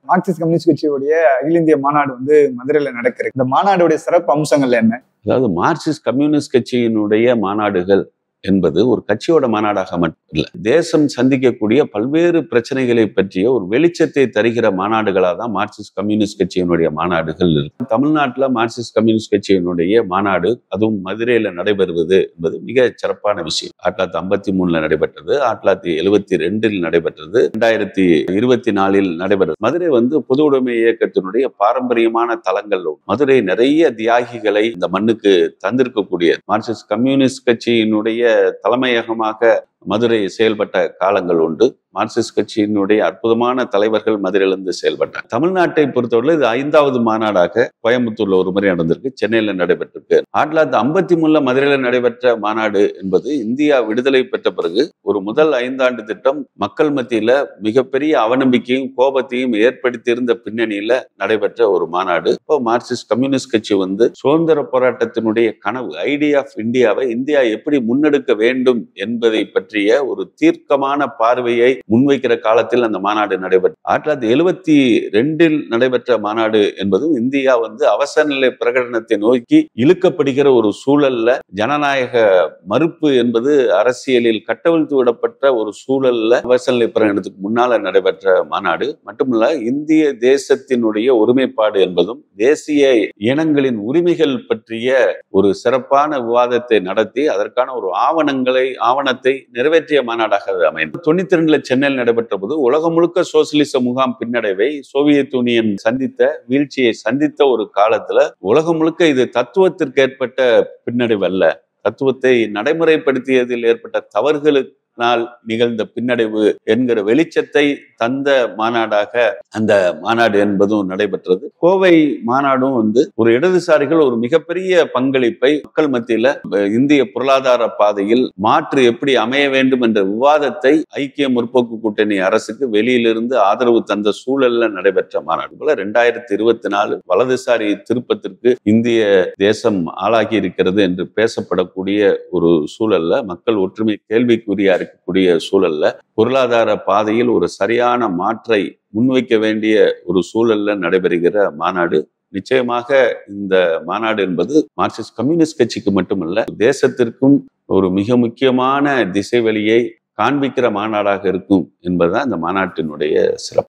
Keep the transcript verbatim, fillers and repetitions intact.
Marxist communist கட்சியுடைய அகில இந்திய மாநாடு வந்து மதுரையில நடக்கிறது. இந்த மாநாடுடைய சிறப்பு அம்சங்கள் என்ன? அதாவது மார்க்சிஸ்ட் கம்யூனிஸ்ட் கட்சியினுடைய மாநாடுகள் என்பது ஒரு கட்சியோட மாநாடாக மட்டும் இல்லை, தேசம் சந்திக்கக்கூடிய பல்வேறு பிரச்சனைகளை பற்றிய ஒரு வெளிச்சத்தை தருகிற மாநாடுகளாக தான் மார்க்சிஸ்ட் கம்யூனிஸ்ட் கட்சியினுடைய மாநாடுகள் இருக்கு. தமிழ்நாட்டில் மார்க்சிஸ்ட் கம்யூனிஸ்ட் கட்சியினுடைய மாநாடு அதுவும் மதுரையில நடைபெறுவது என்பது மிக சிறப்பான விஷயம். ஆயிரத்தி தொள்ளாயிரத்தி ஐம்பத்தி மூணுல நடைபெற்றது, ஆயிரத்தி தொள்ளாயிரத்தி எழுபத்தி ரெண்டில் நடைபெற்றது, இரண்டாயிரத்தி இருபத்தி நாலில் நடைபெற்றது. மதுரை வந்து பொது உடைமை இயக்கத்தினுடைய பாரம்பரியமான தலங்கள். மதுரை நிறைய தியாகிகளை இந்த மண்ணுக்கு தந்திருக்கக்கூடிய மார்க்சிஸ்ட் கம்யூனிஸ்ட் கட்சியினுடைய தலைமையகமாக மதுரை செயல்பட்ட காலங்கள் உண்டு. மார்க்சிஸ்ட் கட்சியினுடைய அற்புதமான தலைவர்கள் மதுரையிலிருந்து செயல்பட்டார். தமிழ்நாட்டை பொறுத்தவரை இது ஐந்தாவது மாநாடாக கோயம்புத்தூர்ல ஒரு முறை நடந்திருக்கு, சென்னையில நடைபெற்றிருக்கு. ஆயிரத்தி தொள்ளாயிரத்தி ஐம்பத்தி மூணுல மதுரையில நடைபெற்ற மாநாடு என்பது இந்தியா விடுதலை பெற்ற பிறகு ஒரு முதல் ஐந்தாண்டு திட்டம் மக்கள் மத்தியில மிகப்பெரிய அவநம்பிக்கையும் கோபத்தையும் ஏற்படுத்தியிருந்த பின்னணியில நடைபெற்ற ஒரு மாநாடு. இப்போ மார்க்சிஸ்ட் கம்யூனிஸ்ட் கட்சி வந்து சுதந்திர போராட்டத்தினுடைய கனவு, ஐடியா ஆஃப் இந்தியாவை இந்தியா எப்படி முன்னெடுக்க வேண்டும் என்பதை பற்றிய ஒரு தீர்க்கமான பார்வையை முன்வைக்கிற காலத்தில் அந்த மாநாடு நடைபெற்ற ஆயிரத்தி தொள்ளாயிரத்தி எழுபத்தி ரெண்டில் நடைபெற்ற மாநாடு என்பதும் இந்தியா வந்து அவசர நிலை பிரகடனத்தை நோக்கி இழுக்கப்படுகிற ஒரு சூழல்ல, ஜனநாயக மறுப்பு என்பது அரசியலில் கட்டவிழ்த்து விடப்பட்ட ஒரு சூழல்ல அவசர நிலை பிரகடனத்துக்கு முன்னால நடைபெற்ற மாநாடு மட்டுமல்ல, இந்திய தேசத்தினுடைய ஒருமைப்பாடு என்பதும் தேசிய இனங்களின் உரிமைகள் பற்றிய ஒரு சிறப்பான விவாதத்தை நடத்தி அதற்கான ஒரு ஆவணங்களை ஆவணத்தை நிறைவேற்றிய மாநாடாக அமைந்தது. தொண்ணூத்தி ரெண்டுல சென்னையில் நடைபெற்ற போது உலகம் முழுக்க சோசியலிச முகாம் பின்னடைவை, சோவியத் யூனியன் சந்தித்த வீழ்ச்சியை சந்தித்த ஒரு காலத்துல உலகம் முழுக்க இது தத்துவத்திற்கு ஏற்பட்ட பின்னடைவு அல்ல, தத்துவத்தை நடைமுறைப்படுத்தியதில் ஏற்பட்ட தவறுகளுக்கு நிகழ்ந்த பின்னடைவு என்கிற வெளிச்சத்தை தந்த மாநாடாக அந்த மாநாடு என்பதும் நடைபெற்றது. கோவை மாநாடும் வந்து ஒரு இடதுசாரிகள் ஒரு மிகப்பெரிய பங்களிப்பை மக்கள் மத்தியில இந்திய பொருளாதார பாதையில் மாற்று எப்படி அமைய வேண்டும் என்ற விவாதத்தை ஐக்கிய முற்போக்கு கூட்டணி அரசுக்கு வெளியிலிருந்து ஆதரவு தந்த சூழல்ல நடைபெற்ற மாநாடு போல இரண்டாயிரத்தி இருபத்தி நாலு வலதுசாரி திருப்பத்திற்கு இந்திய தேசம் ஆளாகி இருக்கிறது என்று பேசப்படக்கூடிய ஒரு சூழல்ல, மக்கள் ஒற்றுமை கேள்விக்குறியா இருக்கக்கூடிய சூழல்ல, பொருளாதார பாதையில் ஒரு சரியான மாற்றை முன்வைக்க வேண்டிய ஒரு சூழல்ல நடைபெறுகிற மாநாடு. நிச்சயமாக இந்த மாநாடு என்பது மார்க்சிஸ்ட் கம்யூனிஸ்ட் கட்சிக்கு மட்டுமல்ல, தேசத்திற்கும் ஒரு மிக முக்கியமான திசைவழியை காண்பிக்கிற மாநாடாக இருக்கும் என்பதுதான் இந்த மாநாட்டினுடைய சிறப்பு.